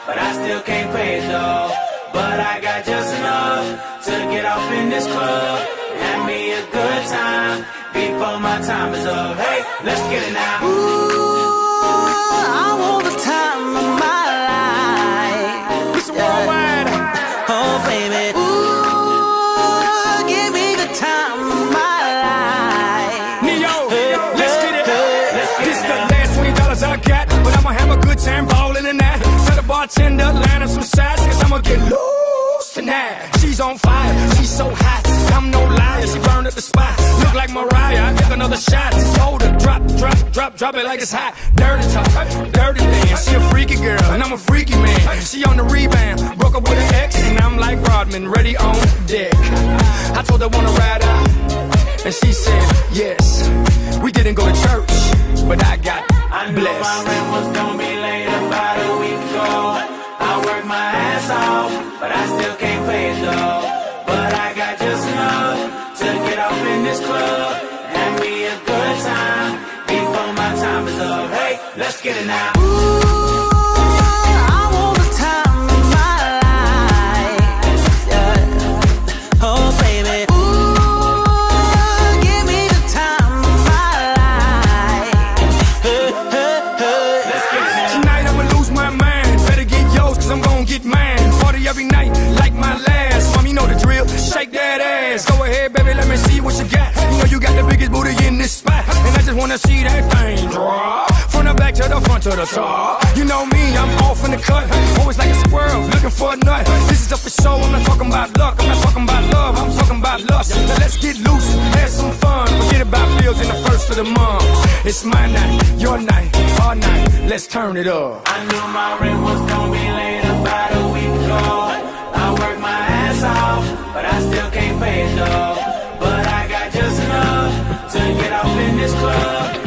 but I still can't pay it though. But I got just enough to get off in this club. Have me a good time before my time is up. Hey, let's get it now. Ooh, I want the time of my life. It's worldwide. Oh, baby. Ooh, give me the time of my life. Neo, let's get it. This is the last $20 I got, but I'ma have a good time ballin' in that. Tell the bartender, line up some shots, cause I'ma get loose tonight. She's on fire, she's so hot, I'm no liar, she burned up the spot. Look like Mariah, I take another shot. Told her, drop it like it's hot. Dirty talk, dirty dance. She a freaky girl, and I'm a freaky man. She on the rebound, broke up with an ex, and I'm like Rodman, ready on deck. I told her wanna ride out, and she said yes. We didn't go to church, but I got I knew blessed. my rent was gonna be late about a week ago. I worked my ass off, but I still can't pay it though. But I got just enough to get off in this club. Have me a good time before my time is up. Hey, let's get it now. Ooh, I want the time of my life. Yeah. Oh, baby. Ooh, give me the time of my life. Let's get it now. Tonight I'ma lose my mind. Better get yours, cause I'm gon' get mine. Party every night, like my last. Mom, you know the drill. Shake that ass. Go ahead, baby, let me see what you got. You know you got the biggest booty in this spot, and I just wanna see that thing drop. From the back to the front to the top. You know me, I'm off in the cut. Always like a squirrel, looking for a nut. This is up for show, I'm not talking about luck. I'm not talking about love, I'm talking about lust. Now let's get loose, have some fun. Forget about bills in the first of the month. It's my night, your night, our night. Let's turn it up. I knew my rent was gonna be late about a week ago. I worked my ass off, but I still can't pay it though. But I got just enough to get off in this club.